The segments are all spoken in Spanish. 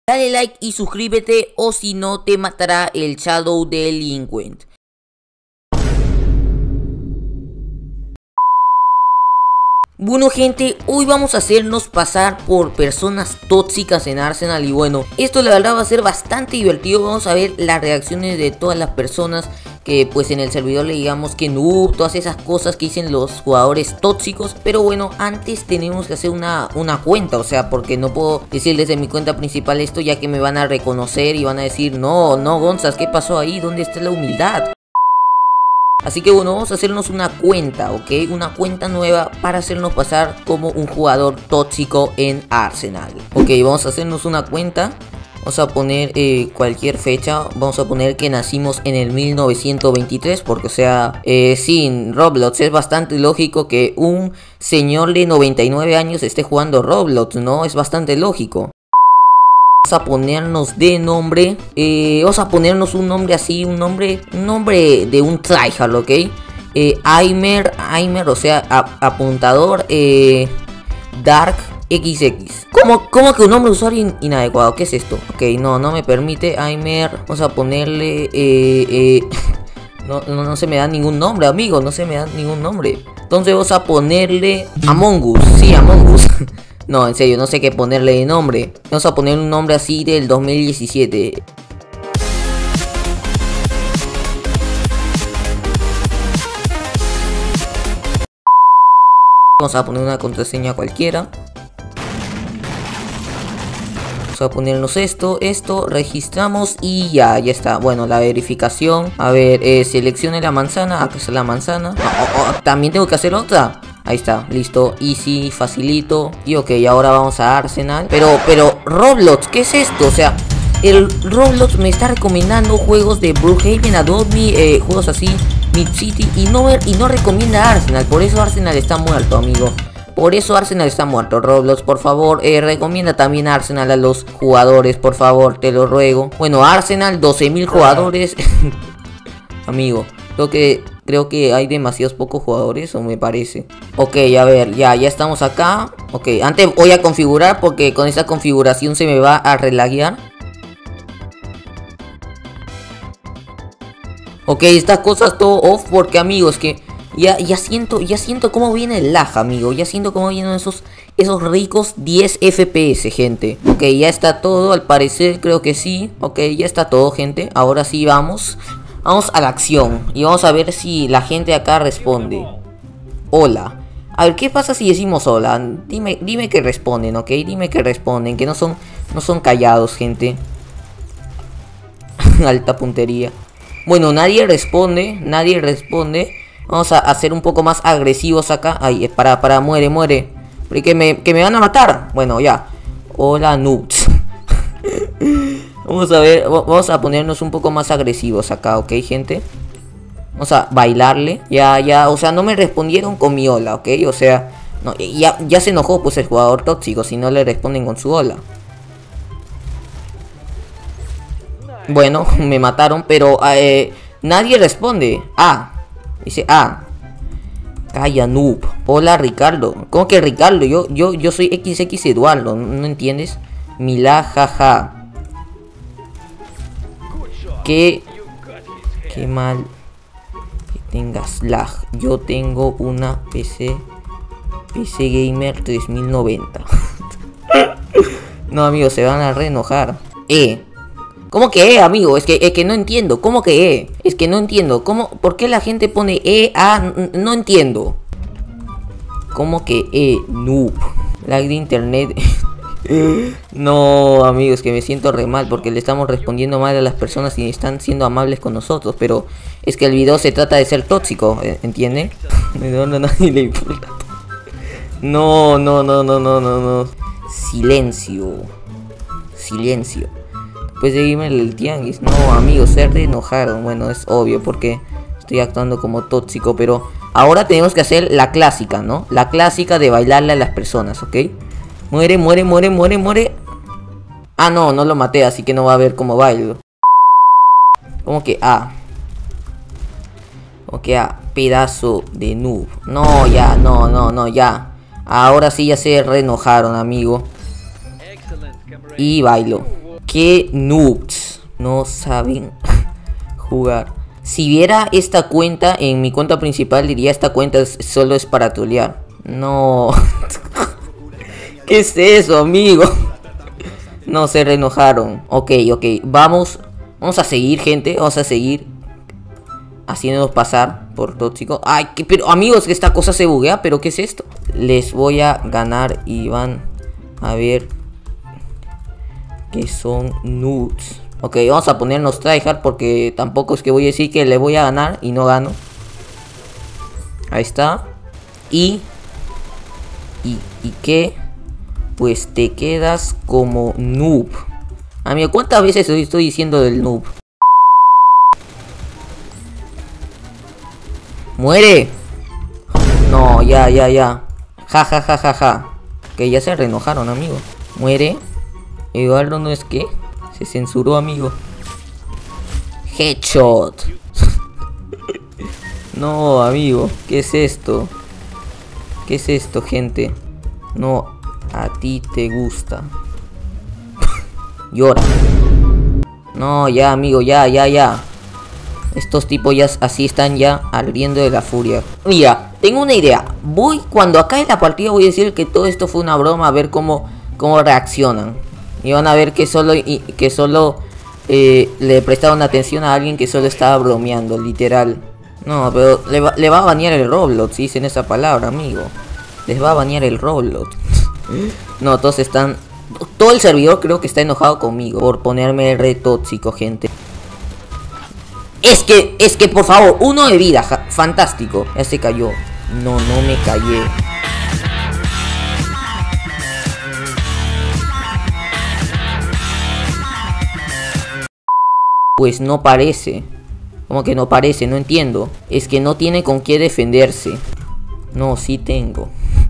Dale like y suscríbete o si no te matará el Shadow Delinquent. Bueno gente, hoy vamos a hacernos pasar por personas tóxicas en Arsenal y bueno, esto la verdad va a ser bastante divertido. Vamos a ver las reacciones de todas las personas que pues en el servidor le digamos que noob, todas esas cosas que dicen los jugadores tóxicos. Pero bueno, antes tenemos que hacer una cuenta, o sea, porque no puedo decir desde mi cuenta principal esto ya que me van a reconocer y van a decir no Gonzas, ¿qué pasó ahí? ¿Dónde está la humildad? Así que bueno, vamos a hacernos una cuenta, ¿ok? Una cuenta nueva para hacernos pasar como un jugador tóxico en Arsenal. Ok, vamos a hacernos una cuenta. Vamos a poner cualquier fecha. Vamos a poner que nacimos en el 1923. Porque o sea, sin Roblox es bastante lógico que un señor de 99 años esté jugando Roblox, ¿no? Es bastante lógico. Vamos a ponernos de nombre, vamos a ponernos un nombre así, un nombre de un tryhard, ¿ok? Aimer, o sea, apuntador, Dark XX. ¿Cómo que un nombre de usuario inadecuado? ¿Qué es esto? Ok, no me permite, Aimer, vamos a ponerle, no se me da ningún nombre, amigo, no se me da ningún nombre. Entonces vamos a ponerle Among Us, sí, Among Us. No, en serio, no sé qué ponerle de nombre. Vamos a poner un nombre así del 2017. Vamos a poner una contraseña cualquiera. Vamos a ponernos esto, registramos y ya está. Bueno, la verificación. A ver, seleccione la manzana. Acá está la manzana. También tengo que hacer otra. Ahí está, listo, easy, facilito. Y ok, ahora vamos a Arsenal. Pero Roblox, ¿qué es esto? O sea, el Roblox me está recomendando juegos de Brookhaven, Adobe, juegos así, Mid City, y no recomienda Arsenal. Por eso Arsenal está muerto, amigo. Por eso Arsenal está muerto. Roblox, por favor, recomienda también a Arsenal a los jugadores, por favor, te lo ruego. Bueno, Arsenal, 12.000 jugadores. Amigo, creo que hay demasiados pocos jugadores, o me parece. Ok, a ver, ya estamos acá. Ok, antes voy a configurar porque con esta configuración se me va a relaguear. Ok, estas cosas todo off porque amigos que ya siento cómo viene el lag, amigo. Ya siento cómo vienen esos ricos 10 FPS, gente. Ok, ya está todo, al parecer creo que sí. Ok, ya está todo, gente. Ahora sí vamos a la acción y vamos a ver si la gente acá responde. Hola. A ver, ¿qué pasa si decimos hola? Dime que responden, ¿ok? Dime que responden, que no son callados, gente. Alta puntería. Bueno, nadie responde. Vamos a ser un poco más agresivos acá. Ay, para, muere. Porque me van a matar. Bueno, ya. Hola, noobs. Vamos a ver, vamos a ponernos un poco más agresivos acá, ¿ok, gente? Vamos a bailarle. Ya, o sea, no me respondieron con mi hola, ¿ok? O sea, no, ya se enojó pues el jugador tóxico si no le responden con su hola. Bueno, me mataron, pero nadie responde. Dice Calla, noob. Hola, Ricardo. ¿Cómo que Ricardo? Yo soy XX Eduardo, ¿no entiendes? Mila, jaja. Qué mal que tengas lag. Yo tengo una PC Gamer 3090. No, amigos, se van a re enojar. ¿Cómo que amigo? Es que no entiendo. ¿Cómo que Es que no entiendo. ¿Por qué la gente pone no entiendo. ¿Cómo que noob? Lag de internet. No, amigos, que me siento re mal porque le estamos respondiendo mal a las personas y están siendo amables con nosotros. Pero es que el video se trata de ser tóxico, ¿entienden? No, nadie le importa. No. Silencio. Pues seguime el tianguis. No, amigos, se enojaron. Bueno, es obvio porque estoy actuando como tóxico. Pero ahora tenemos que hacer la clásica, ¿no? La clásica de bailarle a las personas, ¿ok? Muere. Ah, no lo maté, así que no va a ver cómo bailo. ¿Cómo que Ok, pedazo de noob. No, ya. Ahora sí ya se re enojaron, amigo. Y bailo. qué noobs. No saben jugar. Si viera esta cuenta en mi cuenta principal, diría esta cuenta solo es para trolear. No. ¿Qué es eso, amigo? No, se reenojaron. Ok. Vamos a seguir, gente. Vamos a seguir haciéndonos pasar por tóxico. Ay, pero amigos, que esta cosa se buguea. ¿Pero qué es esto? Les voy a ganar y van a ver que son nudes. Ok, vamos a ponernos tryhard porque tampoco es que voy a decir que le voy a ganar y no gano. Ahí está. Y que pues te quedas como noob. Amigo, ¿cuántas veces estoy diciendo del noob? ¡Muere! No, ya. Ja. Que ya se reenojaron, amigo. Muere. Eduardo no es que se censuró, amigo. Headshot. No, amigo. ¿Qué es esto? ¿Qué es esto, gente? No, a ti te gusta. Llora. No, ya, amigo, ya. Estos tipos ya así están ya ardiendo de la furia. Mira, tengo una idea. Cuando acabe la partida voy a decir que todo esto fue una broma. A ver cómo reaccionan. Y van a ver que solo le prestaron atención a alguien que solo estaba bromeando, literal. No, pero le va a banear el Roblox, si dicen esa palabra, amigo. Les va a banear el Roblox. No, todos están... Todo el servidor creo que está enojado conmigo por ponerme re tóxico, gente. Es que por favor, 1 de vida, fantástico. Ya se cayó. No me callé. Pues no parece. ¿Cómo que no parece? No entiendo. Es que no tiene con qué defenderse. No, sí tengo.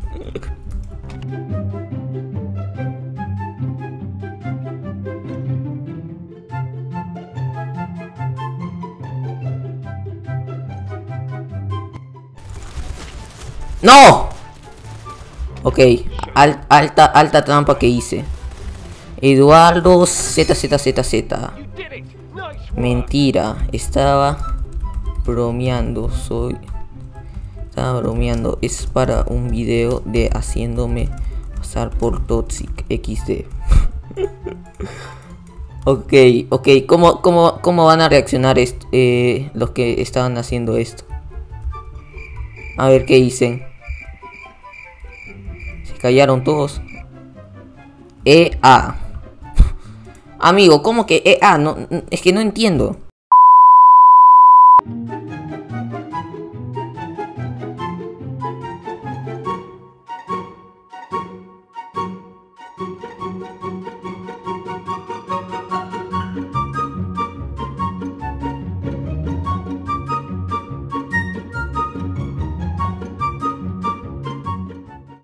¡No! Ok, alta trampa que hice. Eduardo ZZZZ. Mentira, estaba bromeando. Estaba bromeando. Es para un video de haciéndome pasar por Toxic XD. Ok, ¿cómo van a reaccionar los que estaban haciendo esto? A ver qué dicen. Se callaron todos. EA. Amigo, ¿cómo que EA? No, es que no entiendo.